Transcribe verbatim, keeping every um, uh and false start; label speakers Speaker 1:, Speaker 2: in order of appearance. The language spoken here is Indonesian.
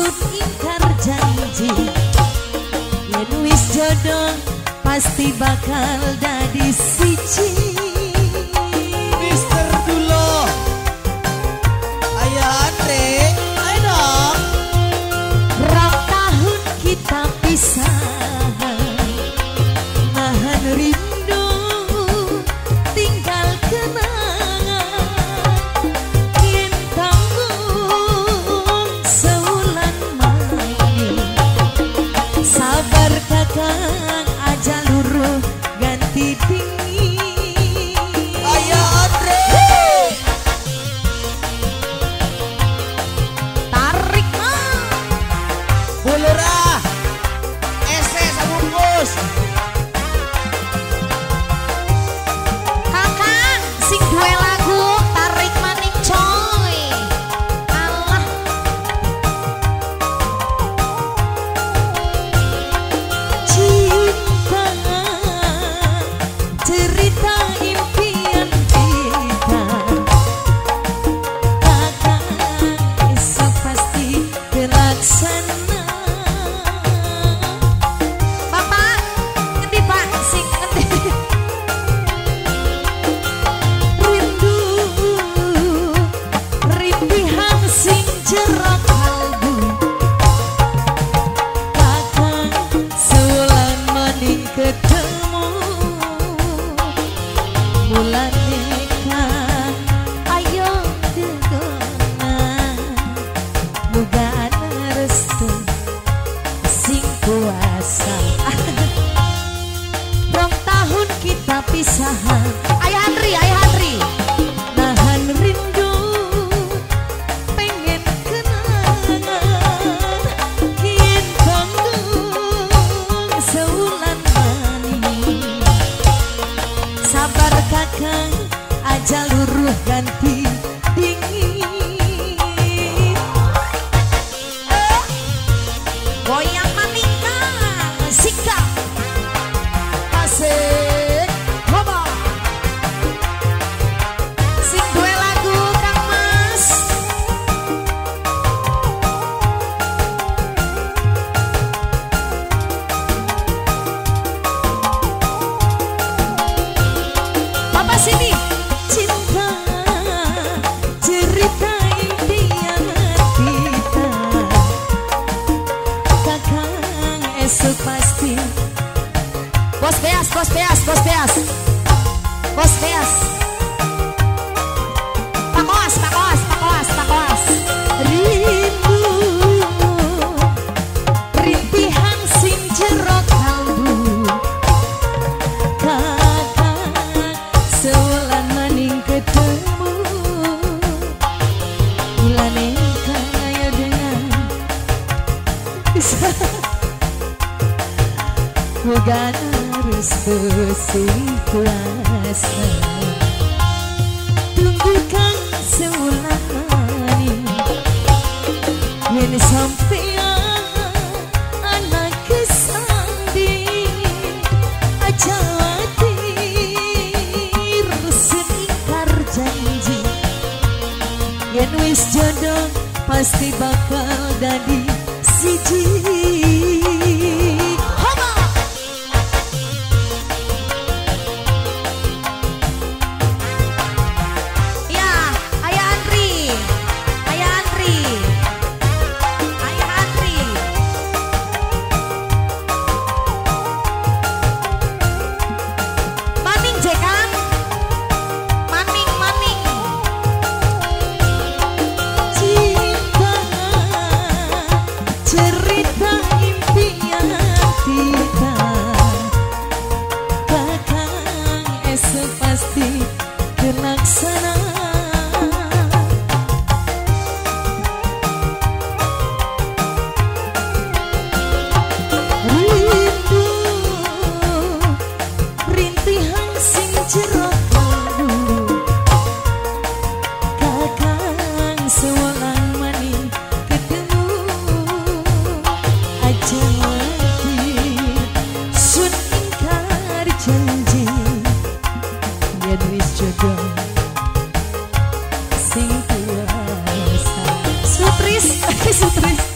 Speaker 1: Sun ingkar janji, yen wis jodoh pasti bakal dadi siji.
Speaker 2: Mister Dulo, ayo Andre, ayo dong.
Speaker 1: Rong tahun kita pisah, nahan rindu tinggal kenangan. Yen tanggung seulan main, sabar kakang aja luruh ganti dingin.
Speaker 2: Ayo Andre,
Speaker 1: Tarik mah
Speaker 2: bulurah, ese sabungkus.
Speaker 1: kakang sing duwe lagu tarik maning coy. Alah cinta cerita impian kita, kakang esok pasti terlaksana. Bapak ngendi pak sing ngendi rindu rintihan sing jero kalbu, kakang seulan maning ketemu. Mulane kang ayo degongan, muga ana restu sing kuasa. Rong tahun kita pisahan, ayo Andri, ayo Andri. Nahan rindu, pengen kenangan. Kien tanggung seulan maning, sabar kakang aja luruh ganti dingin. Eh, goyang maning kang sikap asik hoba. Sing duwe lagu Kang Mas. Bapak sini. Cinta cerita impian kita, kakang esok pasti. Bos Beas, Bos Beas, Bos Beas, Bos Beas. Pak Koas, Pak Koas, Pak Koas, Pak Koas. Rindu rintihan sing jero kalbu, kakang seulan maning ketemu. Mulane kang ayo dengan muga restu sing kuasa. Tunggu kang seulan maning, yen sampean anak kesanding aja watir seingkar janji, yen wis jodoh pasti bakal dadi siji. Hoba. Ya, ayah Andri, ayah Andri, ayah Andri. Maning jekan, maning maning. Cinta cerita impian kita, kakang esok pasti terlaksana. Rindu rintihan sing jero kalbu, kakang seulang maning ketemu. Aja watir sun ingkar janji, yen wis jodoh sing kuasa. Sutris, Sutris.